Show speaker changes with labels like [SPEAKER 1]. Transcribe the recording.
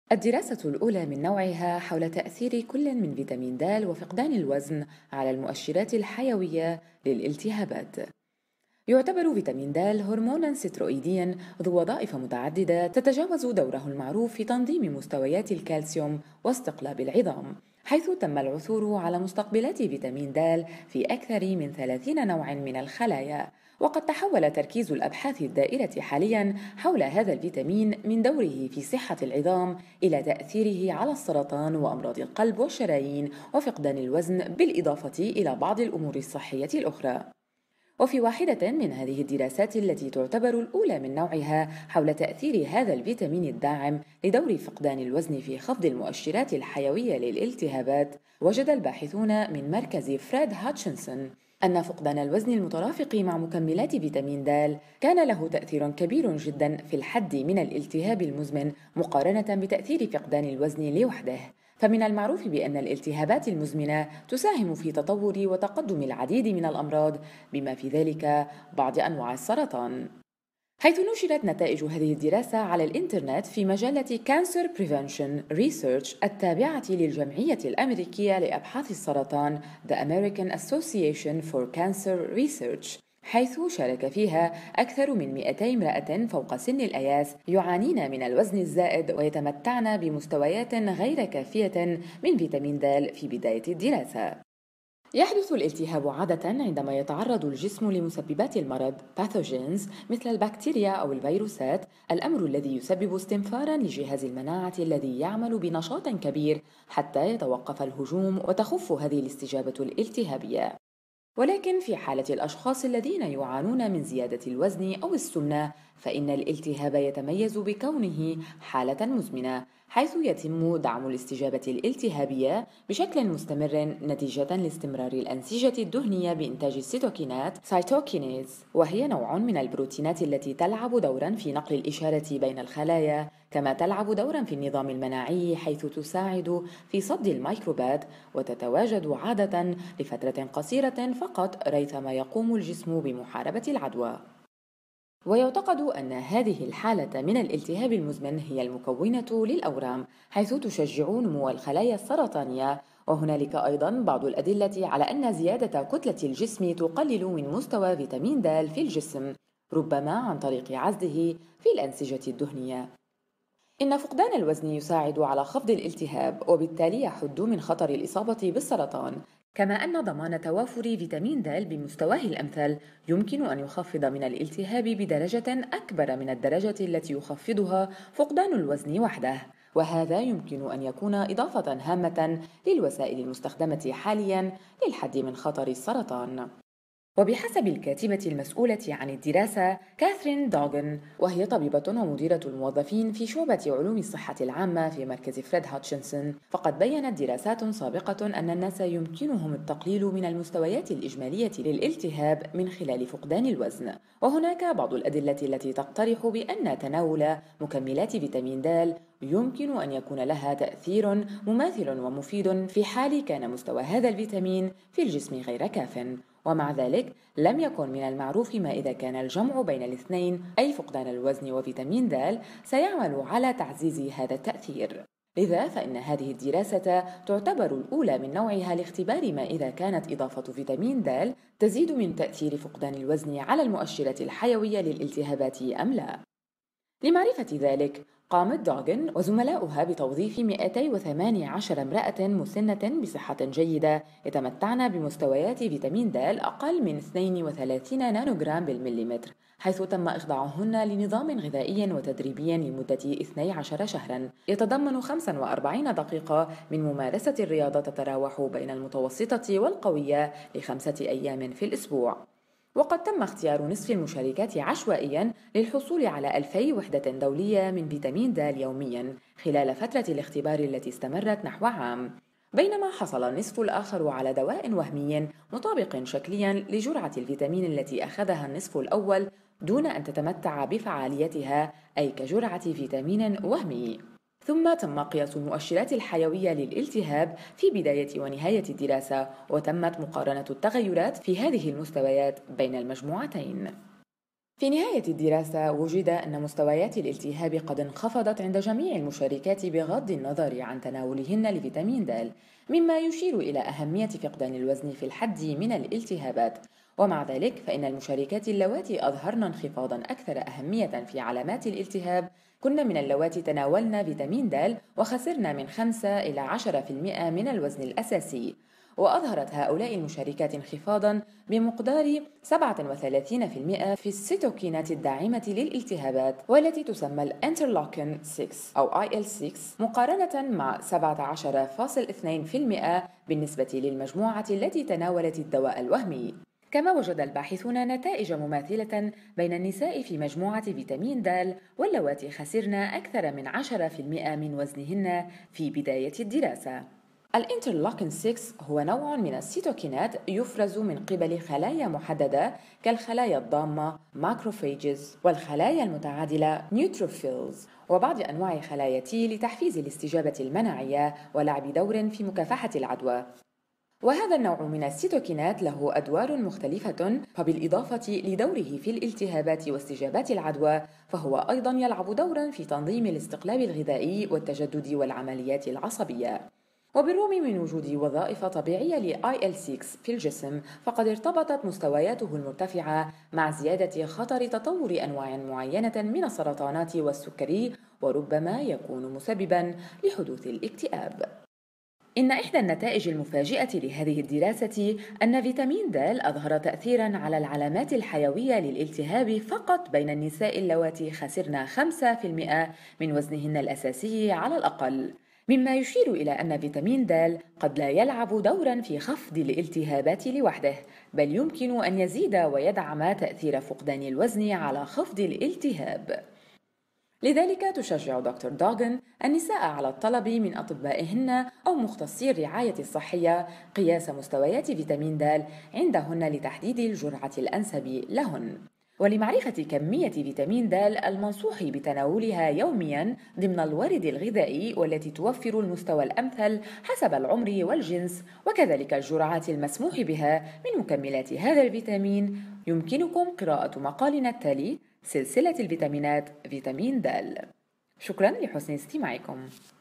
[SPEAKER 1] الدراسة الأولى من نوعها حول تأثير كل من فيتامين د وفقدان الوزن على المؤشرات الحيوية للالتهابات. يعتبر فيتامين د هرمونا سترويديا ذو وظائف متعددة تتجاوز دوره المعروف في تنظيم مستويات الكالسيوم واستقلاب العظام، حيث تم العثور على مستقبلات فيتامين د في أكثر من 30 نوع من الخلايا. وقد تحول تركيز الأبحاث الدائرة حاليا حول هذا الفيتامين من دوره في صحة العظام إلى تأثيره على السرطان وأمراض القلب والشرايين وفقدان الوزن، بالإضافة إلى بعض الأمور الصحية الأخرى. وفي واحدة من هذه الدراسات التي تعتبر الأولى من نوعها حول تأثير هذا الفيتامين الداعم لدور فقدان الوزن في خفض المؤشرات الحيوية للالتهابات، وجد الباحثون من مركز فريد هاتشنسون أن فقدان الوزن المترافق مع مكملات فيتامين د كان له تأثير كبير جدا في الحد من الالتهاب المزمن مقارنة بتأثير فقدان الوزن لوحده. فمن المعروف بأن الالتهابات المزمنة تساهم في تطور وتقدم العديد من الأمراض بما في ذلك بعض أنواع السرطان. حيث نشرت نتائج هذه الدراسة على الإنترنت في مجلة Cancer Prevention Research التابعة للجمعية الأمريكية لأبحاث السرطان The American Association for Cancer Research، حيث شارك فيها أكثر من 200 امرأة فوق سن الأياس يعانين من الوزن الزائد ويتمتعن بمستويات غير كافية من فيتامين د في بداية الدراسة. يحدث الالتهاب عادة عندما يتعرض الجسم لمسببات المرض pathogens مثل البكتيريا أو الفيروسات، الأمر الذي يسبب استنفارا لجهاز المناعة الذي يعمل بنشاط كبير حتى يتوقف الهجوم وتخف هذه الاستجابة الالتهابية. ولكن في حالة الأشخاص الذين يعانون من زيادة الوزن أو السمنة، فإن الالتهاب يتميز بكونه حالة مزمنة، حيث يتم دعم الاستجابة الالتهابية بشكل مستمر نتيجة لاستمرار الأنسجة الدهنية بإنتاج السيتوكينات سايتوكينيز، وهي نوع من البروتينات التي تلعب دورا في نقل الإشارة بين الخلايا، كما تلعب دورا في النظام المناعي حيث تساعد في صد الميكروبات، وتتواجد عادة لفترة قصيرة فقط ريثما يقوم الجسم بمحاربة العدوى. ويعتقد أن هذه الحالة من الالتهاب المزمن هي المكونة للأورام، حيث تشجع نمو الخلايا السرطانية. وهنالك أيضا بعض الأدلة على أن زيادة كتلة الجسم تقلل من مستوى فيتامين د في الجسم، ربما عن طريق عزله في الأنسجة الدهنية. إن فقدان الوزن يساعد على خفض الالتهاب، وبالتالي يحد من خطر الإصابة بالسرطان، كما أن ضمان توافر فيتامين د بمستواه الأمثل يمكن أن يخفض من الالتهاب بدرجة أكبر من الدرجة التي يخفضها فقدان الوزن وحده. وهذا يمكن أن يكون إضافة هامة للوسائل المستخدمة حاليا للحد من خطر السرطان. وبحسب الكاتبة المسؤولة عن الدراسة كاثرين دوغن، وهي طبيبة ومديرة الموظفين في شعبة علوم الصحة العامة في مركز فريد هاتشنسون، فقد بيّنت دراسات سابقة أن الناس يمكنهم التقليل من المستويات الإجمالية للالتهاب من خلال فقدان الوزن. وهناك بعض الأدلة التي تقترح بأن تناول مكملات فيتامين د يمكن أن يكون لها تأثير مماثل ومفيد في حال كان مستوى هذا الفيتامين في الجسم غير كاف. ومع ذلك لم يكن من المعروف ما إذا كان الجمع بين الاثنين، أي فقدان الوزن وفيتامين د، سيعمل على تعزيز هذا التأثير. لذا فإن هذه الدراسة تعتبر الأولى من نوعها لاختبار ما إذا كانت إضافة فيتامين د تزيد من تأثير فقدان الوزن على المؤشرات الحيوية للالتهابات أم لا. لمعرفة ذلك قامت دوغن وزملاؤها بتوظيف 218 امرأة مسنة بصحة جيدة يتمتعن بمستويات فيتامين د أقل من 32 نانوغرام بالمليمتر، حيث تم إخضاعهن لنظام غذائي وتدريبي لمدة 12 شهرا يتضمن 45 دقيقة من ممارسة الرياضة تتراوح بين المتوسطة والقوية ل5 أيام في الأسبوع. وقد تم اختيار نصف المشاركات عشوائياً للحصول على 2000 وحدة دولية من فيتامين د يومياً خلال فترة الاختبار التي استمرت نحو عام، بينما حصل النصف الآخر على دواء وهمي مطابق شكلياً لجرعة الفيتامين التي أخذها النصف الأول دون أن تتمتع بفعاليتها، أي كجرعة فيتامين وهمي. ثم تم قياس المؤشرات الحيوية للالتهاب في بداية ونهاية الدراسة، وتمت مقارنة التغيرات في هذه المستويات بين المجموعتين. في نهاية الدراسة وجد أن مستويات الالتهاب قد انخفضت عند جميع المشاركات بغض النظر عن تناولهن لفيتامين د، مما يشير إلى أهمية فقدان الوزن في الحد من الالتهابات. ومع ذلك فإن المشاركات اللواتي أظهرن انخفاضا أكثر أهمية في علامات الالتهاب كن من اللواتي تناولن فيتامين د وخسرن من 5 إلى 10% من الوزن الأساسي. وأظهرت هؤلاء المشاركات انخفاضاً بمقدار 37% في السيتوكينات الداعمة للالتهابات والتي تسمى الانترلوكين 6 أو IL-6 مقارنة مع 17.2% بالنسبة للمجموعة التي تناولت الدواء الوهمي. كما وجد الباحثون نتائج مماثلة بين النساء في مجموعة فيتامين د واللواتي خسرن أكثر من 10% من وزنهن في بداية الدراسة. الانترلوكين 6 هو نوع من السيتوكينات يفرز من قبل خلايا محددة كالخلايا الضامة ماكروفيجز والخلايا المتعادلة نيوتروفيلز وبعض أنواع خلايا تي لتحفيز الاستجابة المناعية ولعب دور في مكافحة العدوى. وهذا النوع من السيتوكينات له أدوار مختلفة، فبالإضافة لدوره في الالتهابات واستجابات العدوى فهو أيضا يلعب دورا في تنظيم الاستقلاب الغذائي والتجدد والعمليات العصبية. وبالرغم من وجود وظائف طبيعية ل IL-6 في الجسم فقد ارتبطت مستوياته المرتفعة مع زيادة خطر تطور أنواع معينة من السرطانات والسكري وربما يكون مسببا لحدوث الاكتئاب. إن إحدى النتائج المفاجئة لهذه الدراسة أن فيتامين د أظهر تأثيراً على العلامات الحيوية للالتهاب فقط بين النساء اللواتي خسرن 5% من وزنهن الأساسي على الأقل، مما يشير إلى أن فيتامين د قد لا يلعب دوراً في خفض الالتهابات لوحده، بل يمكن أن يزيد ويدعم تأثير فقدان الوزن على خفض الالتهاب. لذلك تشجع دكتور دوغن النساء على الطلب من أطبائهن أو مختصي الرعاية الصحية قياس مستويات فيتامين د عندهن لتحديد الجرعة الأنسب لهن. ولمعرفة كمية فيتامين د المنصوح بتناولها يومياً ضمن الورد الغذائي والتي توفر المستوى الأمثل حسب العمر والجنس وكذلك الجرعات المسموح بها من مكملات هذا الفيتامين، يمكنكم قراءة مقالنا التالي: سلسلة الفيتامينات فيتامين د. شكراً لحسن استماعكم.